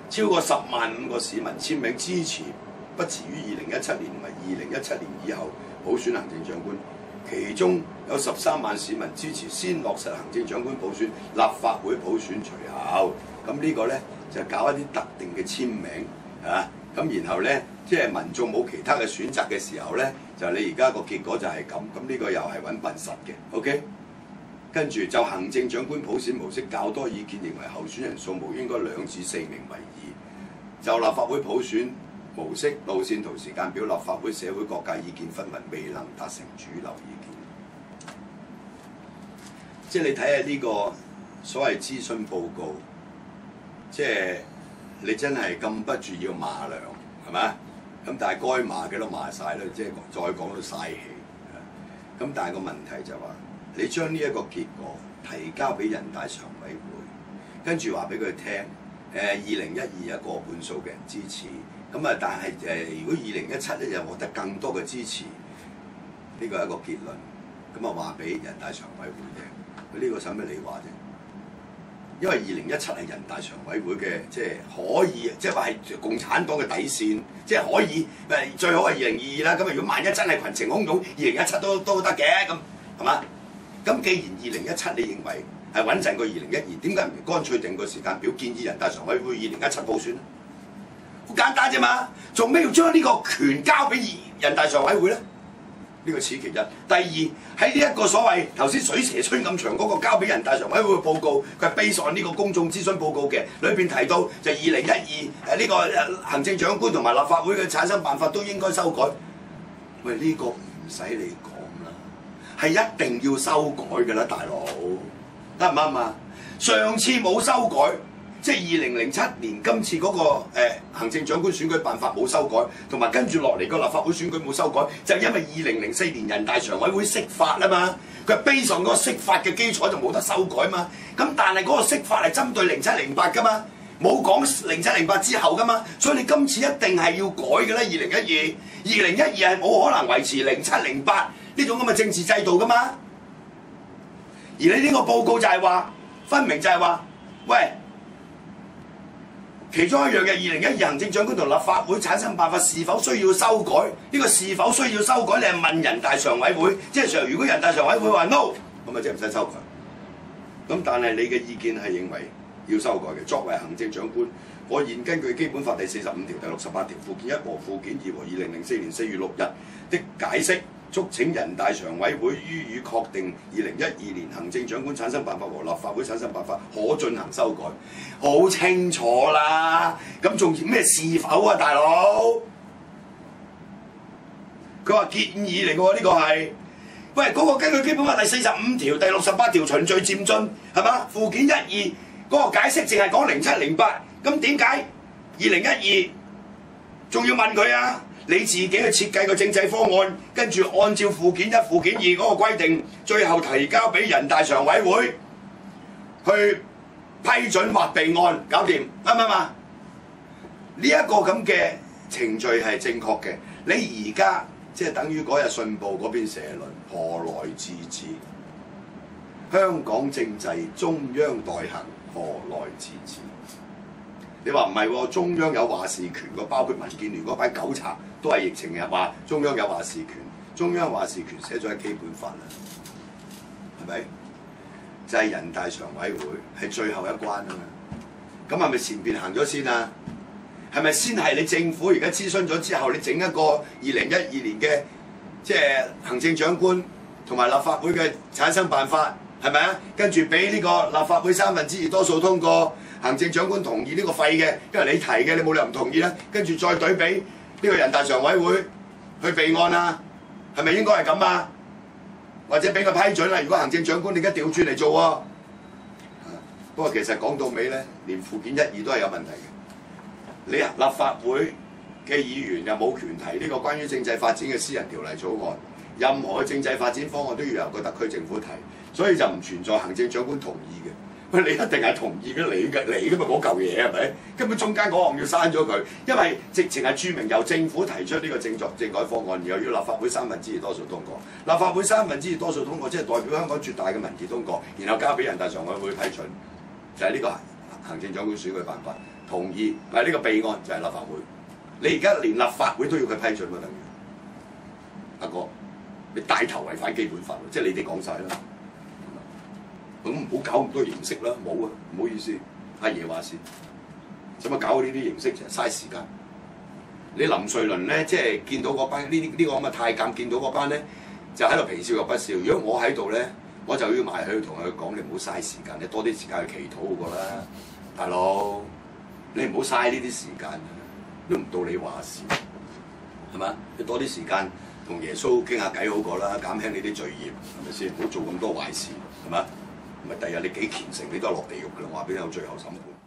超過10.5萬個市民簽名支持，不遲於2017年同埋2017年以後普選行政長官。其中有13萬市民支持先落實行政長官普選，立法會普選隨後。咁呢個咧就搞一啲特定嘅簽名啊，咁然後咧即係民眾冇其他嘅選擇嘅時候咧，就你而家個結果就係咁。咁呢個又係揾笨實嘅 ，OK？ 跟住就行政長官普選模式較多意見認為候選人數目應該2至4名為宜。就立法會普選模式路線圖時間表，立法會社會各界意見紛紜，未能達成主流意見。即係你睇下呢個所謂諮詢報告，即係你真係禁不住要罵娘，係咪？咁但係該罵嘅都罵晒啦，即係再講都嘥氣。咁但係個問題就話，你將呢一個結果提交俾人大常委會，跟住話俾佢聽，2012過半數嘅人支持，咁啊，但係如果2017咧就獲得更多嘅支持，呢個係一個結論，咁啊話俾人大常委會聽，佢呢個使乜你話啫？因為2017係人大常委會嘅，即係可以，即係話係共產黨嘅底線，即係可以，最好係2022啦。咁如果萬一真係群情洶湧，2017都得嘅，咁係嘛？咁既然2017你認為係穩陣過2012，點解唔乾脆定個時間表，建議人大常委會2017普選咧？好簡單啫嘛，做咩要將呢個權交俾人大常委會咧？呢個此其一。第二喺呢一個所謂頭先水蛇春咁長嗰個交俾人大常委會嘅報告，佢係 base on呢個公眾諮詢報告嘅，裏邊提到就2012呢個行政長官同埋立法會嘅產生辦法都應該修改。喂，呢個唔使你講啦，係一定要修改㗎啦，大佬，啱唔啱啊？上次冇修改。即係2007年今次嗰個行政長官選舉辦法冇修改，同埋跟住落嚟個立法會選舉冇修改，就係因為2004年人大常委會釋法啊嘛，佢係基於嗰個釋法嘅基礎就冇得修改嘛。咁但係嗰個釋法係針對07、08噶嘛，冇講07、08之後噶嘛，所以你今次一定係要改嘅啦。2012係冇可能維持07、08呢種咁嘅政治制度噶嘛。而你呢個報告就係話，分明就係話，喂。其中一樣嘅2012行政長官同立法會產生辦法是否需要修改？呢個是否需要修改？你係問人大常委會，即係如果人大常委會話 no， 咁咪即係唔使修改。咁但係你嘅意見係認為要修改嘅。作為行政長官，我現根據基本法第45條、第68條、附件1和附件2和2004年4月6日的解釋，促請人大常委會予以確定2012年行政長官產生辦法和立法會產生辦法可進行修改，好清楚啦。咁仲要咩是否啊，大佬？佢話建議嚟嘅喎，呢個係喂嗰個根據基本法第45條、第68條循序漸進係嘛？附件1、2嗰個解釋淨係講07、08，咁點解2012仲要問佢啊？你自己去設計個政制方案，跟住按照附件1、附件2嗰個規定，最後提交俾人大常委會去批准或備案，搞掂啱唔啱啊？呢一個咁嘅程序係正確嘅。你而家即係等於嗰日信報嗰邊社論，何來自治？香港政制中央代行，何來自治？你話唔係喎，中央有話事權喎，包括民建聯嗰班狗賊都係疫情日話中央有話事權，中央話事權寫咗喺基本法啦，係咪？就係人大常委會係最後一關啊嘛，咁係咪前邊行咗先啊？係咪先係你政府而家諮詢咗之後，你整一個2012年嘅即係行政長官同埋立法會嘅產生辦法係咪啊？跟住俾呢個立法會2/3多數通過。行政長官同意呢個廢嘅，因為你提嘅，你冇理由唔同意啦。跟住再對比呢個人大常委會去備案啊，係咪應該係咁啊？或者俾個批准啦。如果行政長官你而家調轉嚟做喎，不過其實講到尾咧，連附件1、2都係有問題嘅。你立法會嘅議員又冇權提呢個關於政制發展嘅私人條例草案，任何嘅政制發展方案都要由個特區政府提，所以就唔存在行政長官同意嘅。喂，你一定係同意嘅，你㗎嘛嗰嚿嘢係咪？根本中間嗰項要刪咗佢，因為直情係註明由政府提出呢個政改方案，然後要立法會2/3多數通過。立法會2/3多數通過，即係代表香港絕大嘅民意通過，然後交俾人大常委會批准，就係呢個行政長官選舉辦法，同意呢個備案就係立法會。你而家連立法會都要佢批准喎，等於阿哥，你帶頭違反基本法，即係你哋講晒啦。咁唔好搞咁多形式啦，冇啊，唔好意思，阿爺話事，使乜搞呢啲形式？就係嘥時間。你林瑞麟咧，即係見到嗰班呢個咁嘅太監，見到嗰班咧就喺度皮笑肉不笑。如果我喺度咧，我就要埋去同佢講：你唔好嘥時間，你多啲時間去祈禱好過啦，大佬。你唔好嘥呢啲時間，都唔到你話事，係嘛？你多啲時間同耶穌傾下偈好過啦，減輕你啲罪孽，係咪先？唔好做咁多壞事，係嘛？唔係第日你幾虔誠，你都係落地獄㗎啦！我話俾你有最後審判。